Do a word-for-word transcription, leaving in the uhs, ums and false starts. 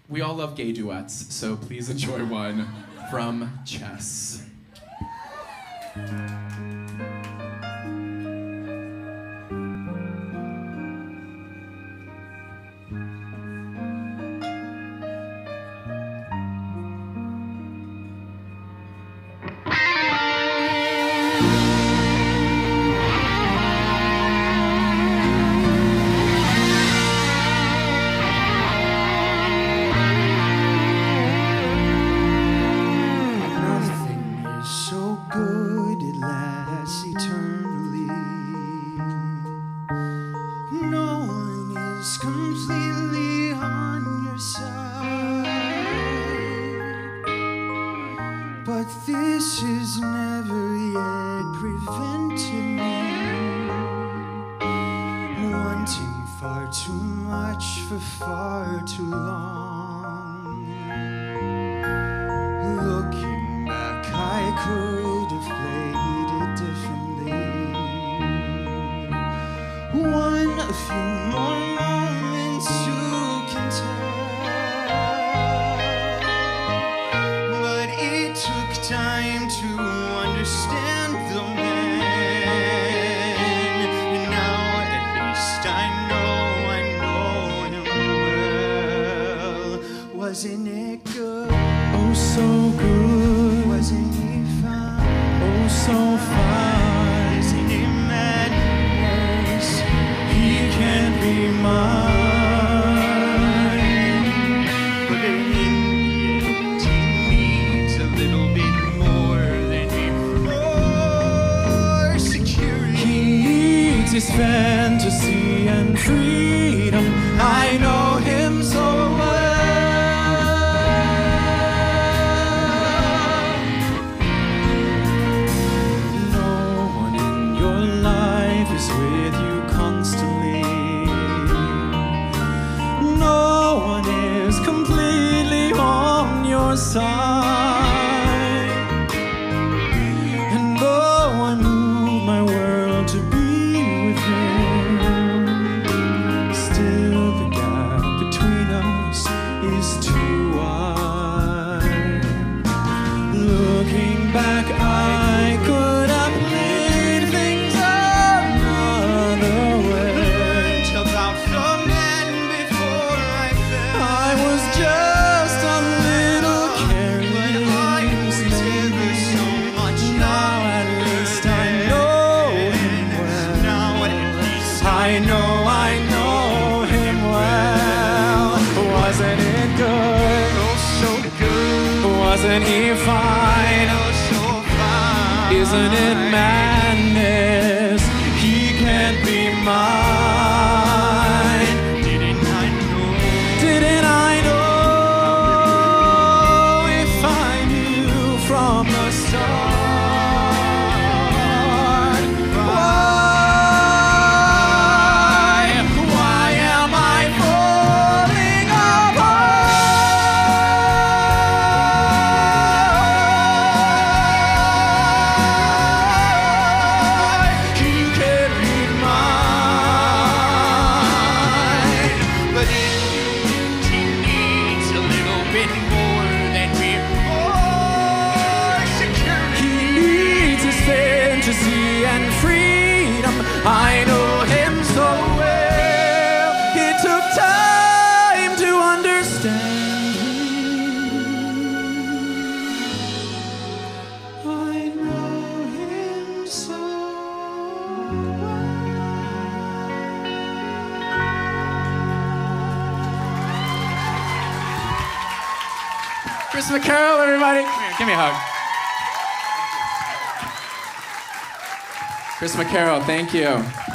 We all love gay duets, so please enjoy one from Chess. Completely on your side, but this has never yet prevented me wanting far too much for far too long. Looking back, I could have played it differently. One, a few more moments you can tell, but it took time to understand the man, and now at least I know, I know him well. Wasn't it good? Oh, so good. Wasn't he fine? Oh, so fine. Isn't it madness? He can't be mine, but in the end he needs a little bit more than before. Security. He needs his fantasy and freedom. I know him so well. No one in your life is with you constantly. No one is completely on your side. And though I move my world to be with him, still the gap between us is too wide. Looking back, I could have played things another way. About the man before I fell, I was just a little careless, but I was ever so much. Now at least I know him well. Now at least I know, I know him well. Wasn't it good? Oh, so good. Wasn't he fine? Oh, so fine. Isn't it madness? He can't be mine. Didn't I know? Didn't I know? If I knew from the start. Why? Why am I falling apart? You can read mine, but in the end he needs a little bit more than before. Security. He needs his fantasy and freedom. I know him so well. It took time to understand him. I know him so Chris McCarroll, everybody. Come here, give me a hug. Chris McCarroll, thank you.